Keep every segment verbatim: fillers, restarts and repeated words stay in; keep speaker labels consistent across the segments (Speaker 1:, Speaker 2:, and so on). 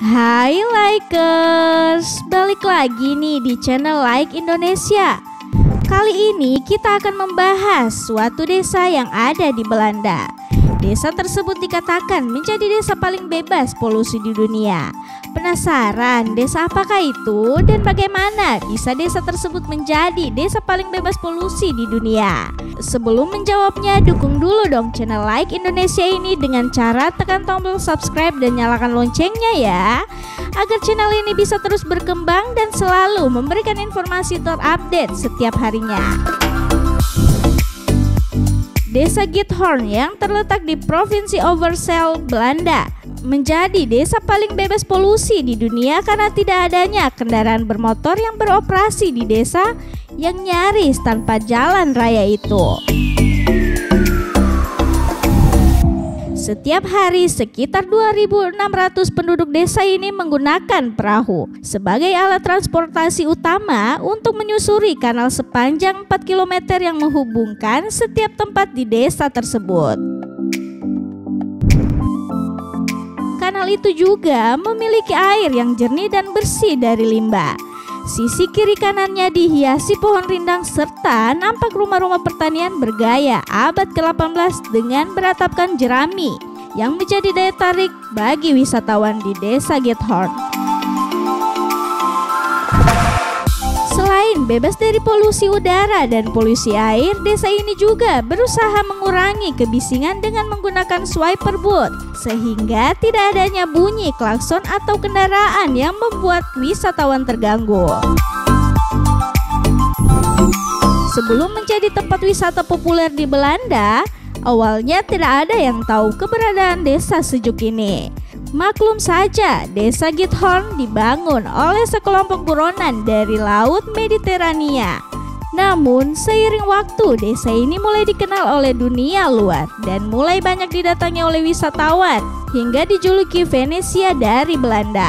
Speaker 1: Hai Likers, balik lagi nih di channel Like Indonesia. Kali ini kita akan membahas suatu desa yang ada di Belanda. Desa tersebut dikatakan menjadi desa paling bebas polusi di dunia. Penasaran desa apakah itu dan bagaimana bisa desa tersebut menjadi desa paling bebas polusi di dunia? Sebelum menjawabnya, dukung dulu dong channel Like Indonesia ini dengan cara tekan tombol subscribe dan nyalakan loncengnya ya, agar channel ini bisa terus berkembang dan selalu memberikan informasi terupdate setiap harinya. Desa Giethoorn yang terletak di Provinsi Overijssel, Belanda menjadi desa paling bebas polusi di dunia karena tidak adanya kendaraan bermotor yang beroperasi di desa yang nyaris tanpa jalan raya itu. Setiap hari sekitar dua ribu enam ratus penduduk desa ini menggunakan perahu sebagai alat transportasi utama untuk menyusuri kanal sepanjang empat kilometer yang menghubungkan setiap tempat di desa tersebut. Kanal itu juga memiliki air yang jernih dan bersih dari limbah. Sisi kiri kanannya dihiasi pohon rindang serta nampak rumah-rumah pertanian bergaya abad ke delapan belas dengan beratapkan jerami yang menjadi daya tarik bagi wisatawan di desa Giethoorn. Selain bebas dari polusi udara dan polusi air, desa ini juga berusaha mengurangi kebisingan dengan menggunakan swiper boot, sehingga tidak adanya bunyi klakson atau kendaraan yang membuat wisatawan terganggu. Sebelum menjadi tempat wisata populer di Belanda, awalnya tidak ada yang tahu keberadaan desa sejuk ini. Maklum saja, desa Giethoorn dibangun oleh sekelompok buronan dari Laut Mediterania. Namun, seiring waktu, desa ini mulai dikenal oleh dunia luar dan mulai banyak didatangi oleh wisatawan hingga dijuluki Venesia dari Belanda.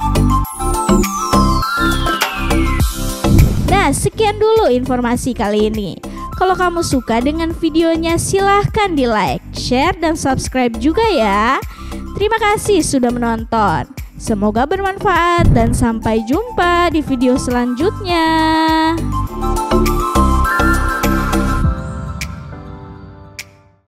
Speaker 1: Nah, sekian dulu informasi kali ini. Kalau kamu suka dengan videonya, silahkan di like, share, dan subscribe juga ya. Terima kasih sudah menonton. Semoga bermanfaat dan sampai jumpa di video selanjutnya.